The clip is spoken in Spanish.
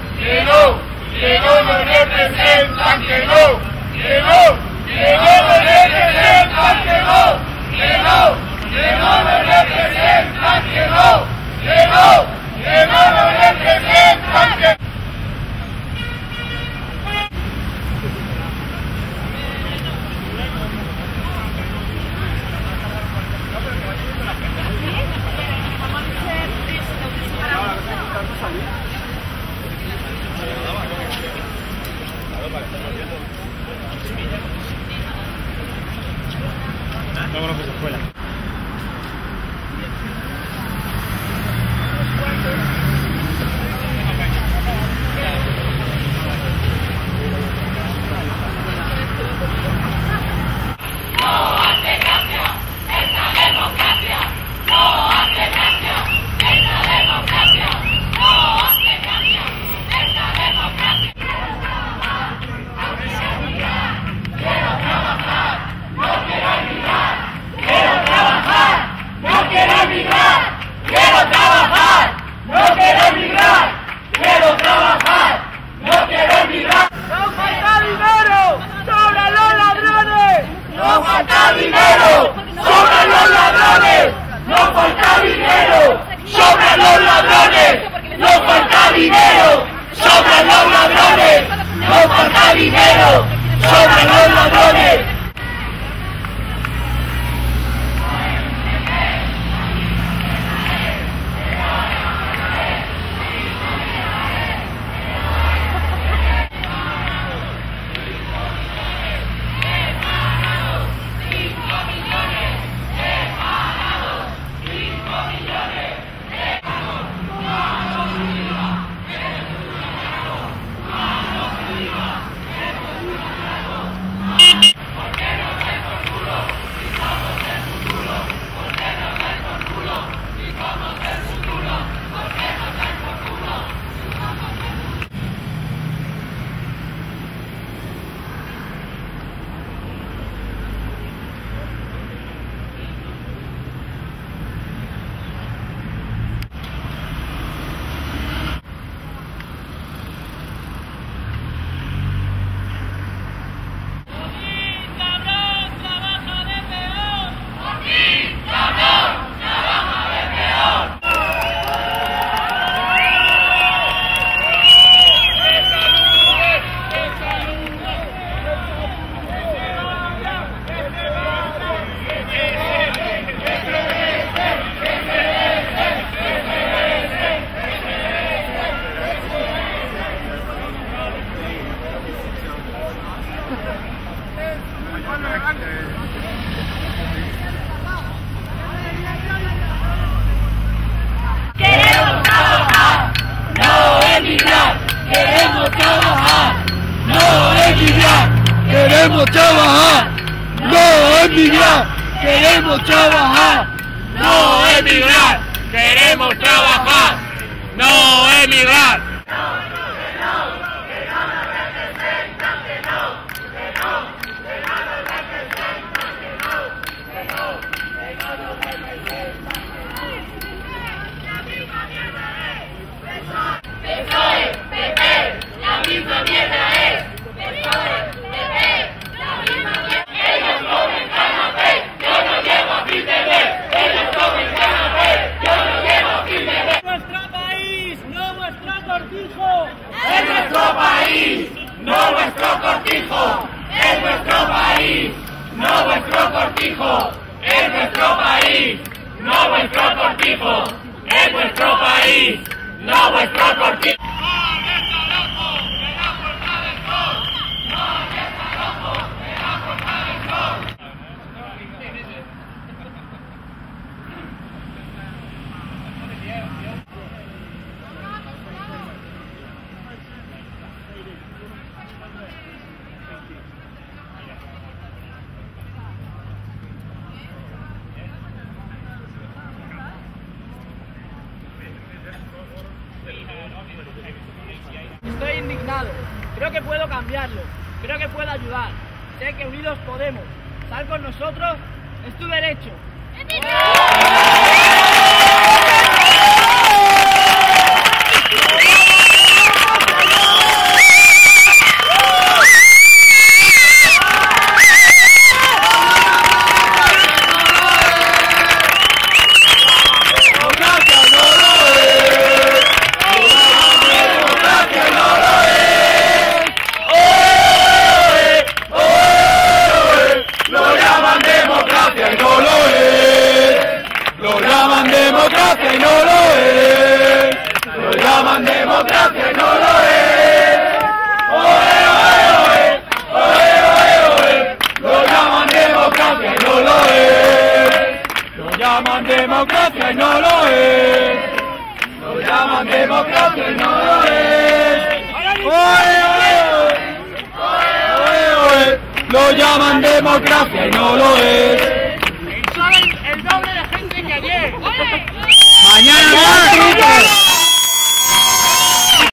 que no nos representan, que no nos representan, que no nos representan, que no nos representan, que Vámonos que se escuela. Queremos trabajar, no emigrar, queremos trabajar, no emigrar, queremos trabajar, no emigrar. No vuestro cortijo, es nuestro país, no vuestro cortijo, es nuestro país, no vuestro cortijo, es nuestro país, no vuestro cortijo. Estoy indignado, creo que puedo cambiarlo, creo que puedo ayudar, sé que unidos podemos, sal con nosotros, es tu derecho. democracia y no lo es. Lo llaman democracia y no lo es. ¡Oe, oe, oe! ¡Oe, oe, oe! Lo llaman democracia y no lo es. Lo llaman democracia y no lo es. Lo llaman democracia y no lo es. ¡Oe, oe, oe! ¡Oe, oe! Lo llaman democracia y no lo es.